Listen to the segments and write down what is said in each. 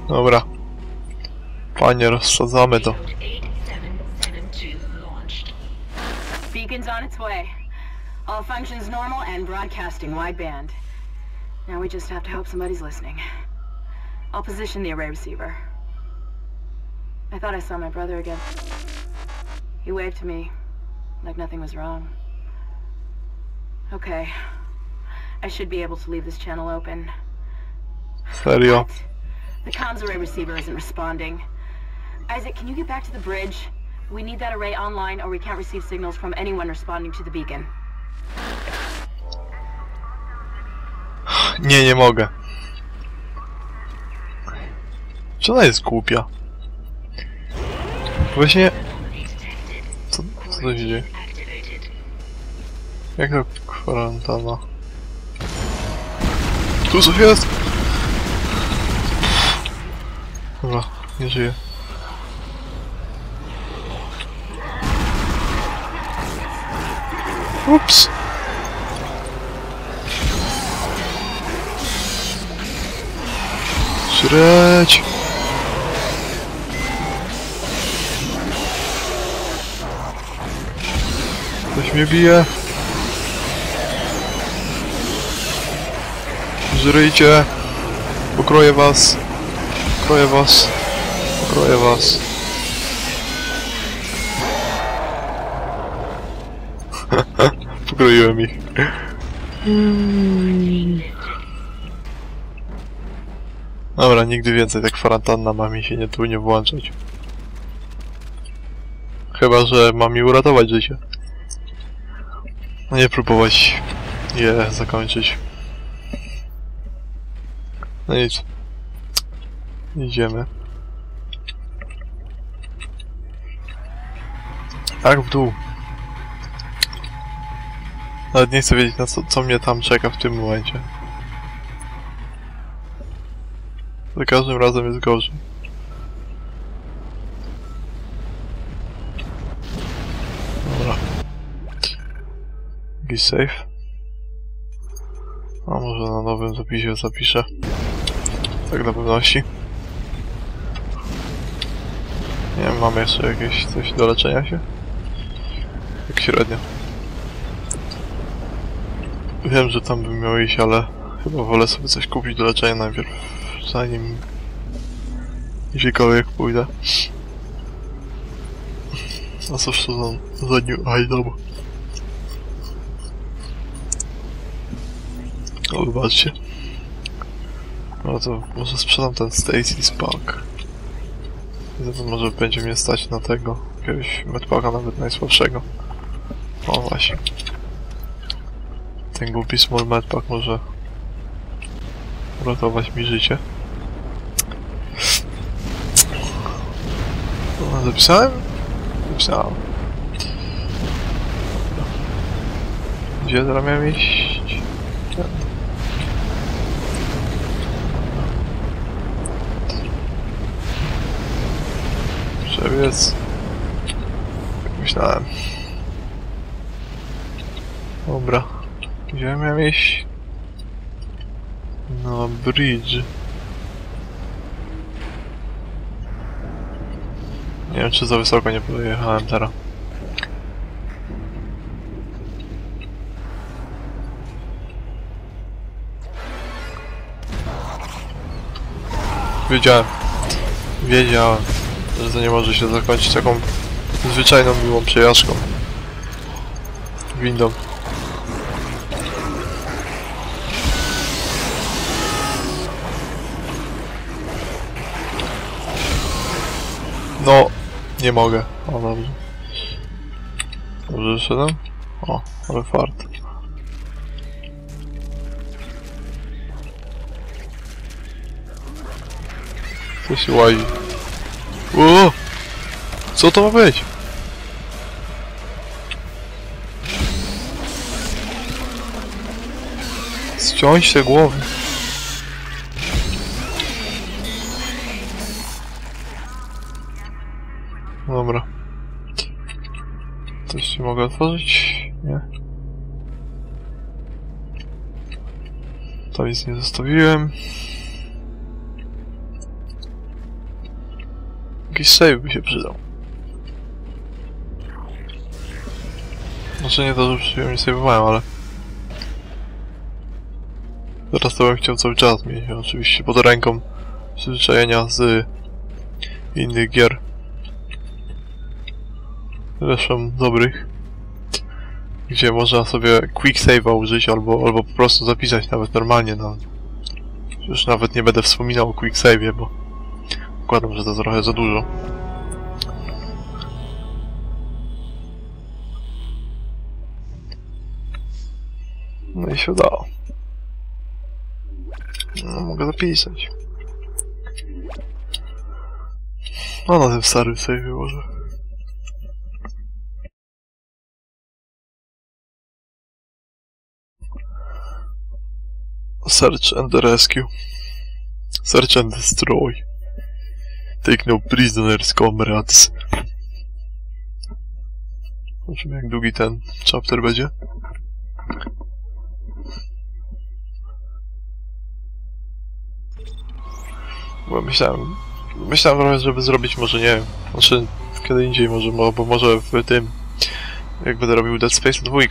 Dobra. Panie, rozsadzamy to. Beacon's on its way. All functions normal and broadcasting wideband. Now we just have to hope somebody's listening. I'll position the array receiver. I thought I saw my brother again. He waved to me, like nothing was wrong. Okay. I should be able to leave this channel open. Serio? But the comms array receiver isn't responding. Isaac, can you get back to the bridge? We need that array online or we can't receive signals from anyone responding to the beacon. Nie mogę. Czy ona jest głupia? Właśnie... Co to się dzieje? Jak to kwarantanna? Tu coś jest! Dobra, nie żyję. Ups! Żreć! Ktoś mnie bije! Żryjcie! Pokroję was! Pokroję was! Pokroję was! Pokroiłem ich. Dobra, nigdy więcej tak kwarantanna ma mi się nie włączać. Chyba że ma mi uratować życie. No nie próbować je zakończyć. No nic. Idziemy. Tak w dół. Nawet nie chcę wiedzieć na co mnie tam czeka w tym momencie. Za każdym razem jest gorzej. Dobra. Jakiś save. A może na nowym zapisie zapiszę. Tak dla pewności. Nie wiem, mamy jeszcze jakieś coś do leczenia się? Tak średnio. Wiem, że tam bym miał iść, ale chyba wolę sobie coś kupić do leczenia najpierw, zanim gdziekolwiek pójdę. A cóż to za new item? O, wybaczcie. No to może sprzedam ten Stacy's Pack. I zatem może będzie mnie stać na tego, jakiegoś medpacka, nawet najsłabszego. O właśnie. Ten głupi small medpack może uratować mi życie. No, zapisałem? Zapisałem. Gdzie teraz miałem iść? Przebiec. Jak myślałem. Dobra. Gdzie miałem iść? No, bridge. Nie wiem, czy za wysoko nie pojechałem teraz. Wiedziałem, że to nie może się zakończyć taką zwyczajną, miłą przejażdżką windą. No, nie mogę. O, dobrze. Dobrze wyszedłem? O, ale fart. Co się łazi? O! Co to ma być? Ściąć te głowy. Dobra. Coś ci mogę otworzyć? Nie. To nic nie zostawiłem. jakiś save by się przydał. Znaczy nie to, że przyjemnie save'owałem, ale... Teraz to bym chciał cały czas mieć, oczywiście pod ręką przyzwyczajenia z innych gier. Zresztą dobrych. Gdzie można sobie quick save'a użyć, albo po prostu zapisać nawet normalnie, no. Już nawet nie będę wspominał o quick save'ie, bo zakładam, że to trochę za dużo. No i się udało. No, mogę zapisać. No na tym starym save'ie może. Search and rescue. Search and destroy. Take no prisoners, comrades. Zobaczymy jak długi ten chapter będzie. Bo myślałem trochę, żeby zrobić może, nie wiem, znaczy kiedy indziej może, bo może w tym, jak będę robił Dead Space 2,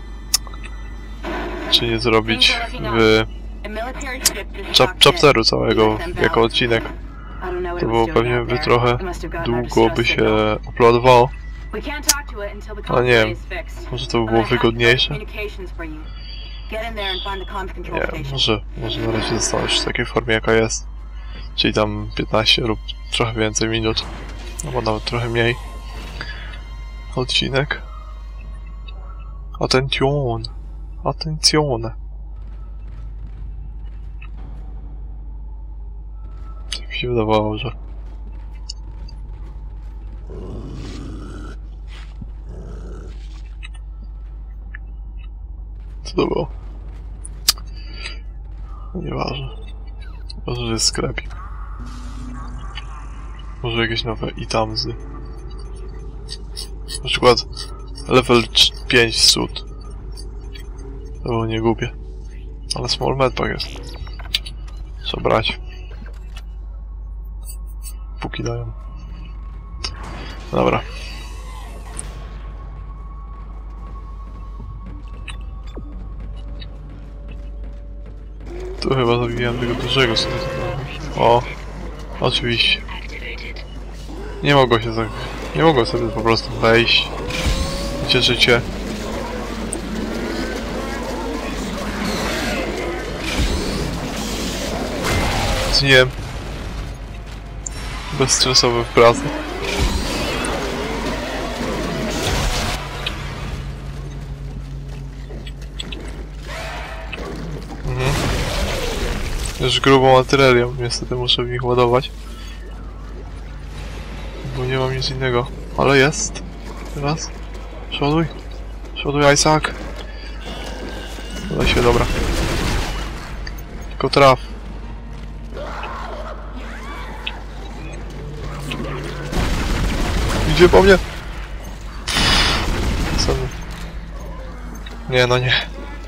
czy nie zrobić w chapteru całego jako odcinek, to było pewnie by trochę długo by się uploadowało, ale nie wiem, może to by było wygodniejsze. Nie wiem, może na razie zostać w takiej formie jaka jest. Czyli tam 15 lub trochę więcej minut, albo nawet trochę mniej. Odcinek. Attention! Attenzione! Tak mi się wydawało, że... Co to było? Nieważne. Może, że jest sklepik. Może jakieś nowe itemsy. Na przykład level 5 suit. To było nie głupie. Ale small medpack jest. Trzeba brać. Póki dają. Dobra. Tu chyba zabijam tego dużego sobie. O! Oczywiście. Nie mogło się tak... Nie mogło sobie po prostu wejść. Cieszycie. Zniłem. Bezstresowy w pracy. Już grubą artylerią, niestety muszę w nich ładować. Bo nie mam nic innego. Ale jest. Teraz. Przoduj. Przoduj, Isaac. Udaj się, dobra. Tylko traf. Idzie po mnie. Co? Nie, no nie.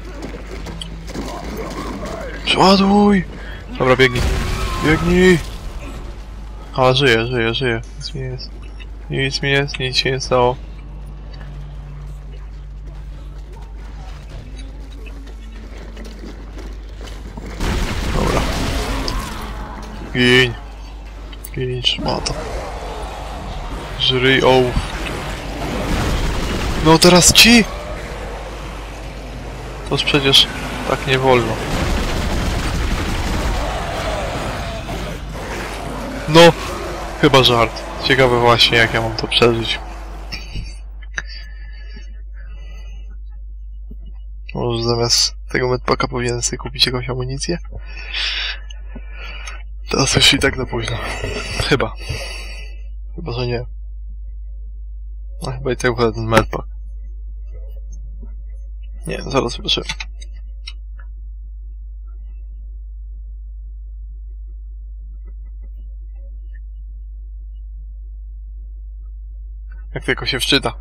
Przeładuj! Dobra, biegnij. Biegnij! Ale żyję. Nic mi nie jest. Nic się nie stało. Dobra. Gin. Gin, szmata. Żryj ołów. No teraz ci! Toż przecież tak nie wolno. No! Chyba żart. Ciekawe właśnie jak ja mam to przeżyć. Może zamiast tego medpacka powinienem sobie kupić jakąś amunicję? Teraz już i tak za późno. Chyba. Chyba, że nie. No chyba i tak wolę ten medpack. Nie, zaraz zobaczymy. Jak tylko się wczyta.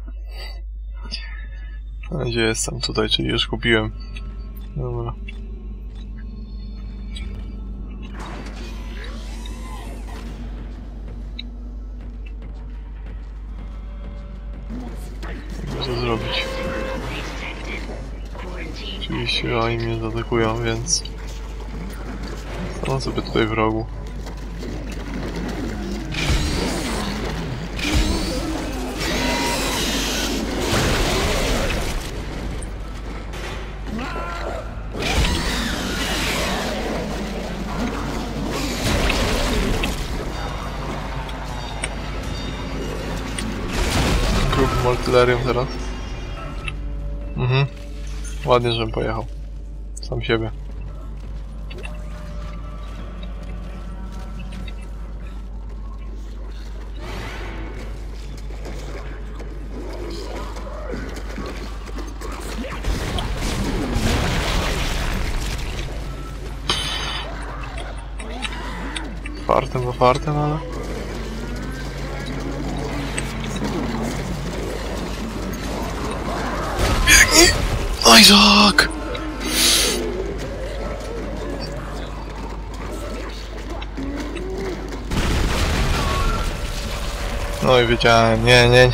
A gdzie jestem? Tutaj, czyli już kupiłem. Dobra. Oczywiście oni mnie zaatakują, więc... Stanę sobie tutaj w rogu. Grubym artylerią teraz. Ładnie, żebym pojechał. Sam siebie. Fartem, ale... Biegnij! Isaac! No i wiedziałem, nie.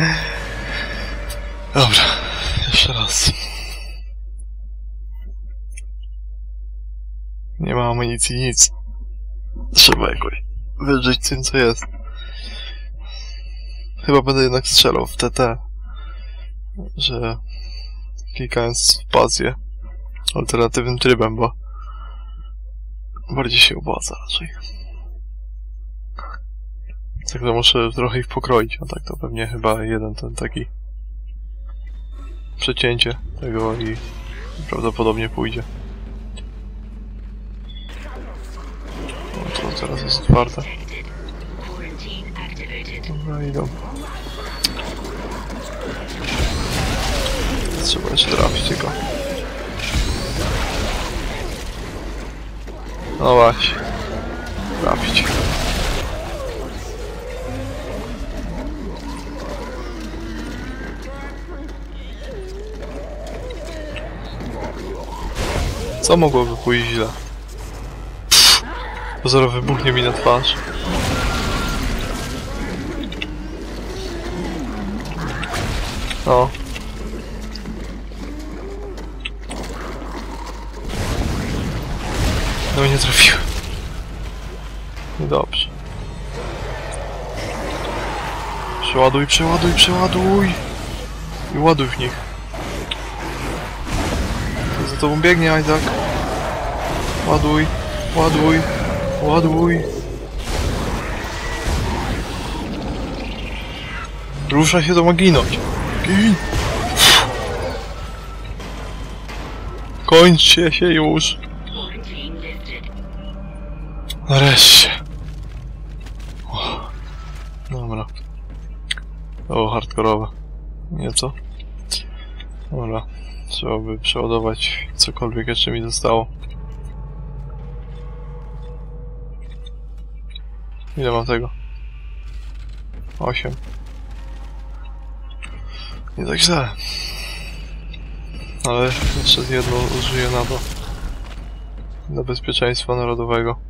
Dobra, jeszcze raz. Nie ma amunicji, nic. Trzeba jakoś wydrzeć tym, co jest. Chyba będę jednak strzelał w TT, że klikając spację alternatywnym trybem, bo bardziej się opłaca raczej. Tak to muszę trochę ich pokroić, a tak to pewnie chyba jeden ten taki przecięcie tego i prawdopodobnie pójdzie. No to teraz jest otwarte. Dobra, idą. Trzeba jeszcze trafić tylko. No właśnie. Trafić. Co mogłoby pójść źle? Bo zaraz wybuchnie mi na twarz. O. No i nie trafiłem. Niedobrze. Przeładuj. I ładuj w nich. Za tobą biegnie, Isaac. Ładuj. Rusza się, to ma ginąć. Gin! Kończcie się już. Nareszcie. Dobra. O, hardkorowe. Nieco. Dobra. Trzeba by przeładować cokolwiek jeszcze mi zostało. Ile mam tego? 8. Nie tak źle. Ale jeszcze jedno użyję na to. Dla bezpieczeństwa narodowego.